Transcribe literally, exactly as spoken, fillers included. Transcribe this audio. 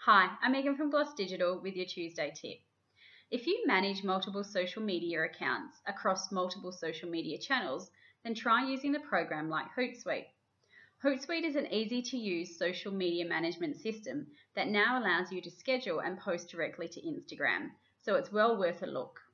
Hi, I'm Megan from Gloss Digital with your Tuesday tip. If you manage multiple social media accounts across multiple social media channels, then try using the program like Hootsuite. Hootsuite is an easy-to-use social media management system that now allows you to schedule and post directly to Instagram, so it's well worth a look.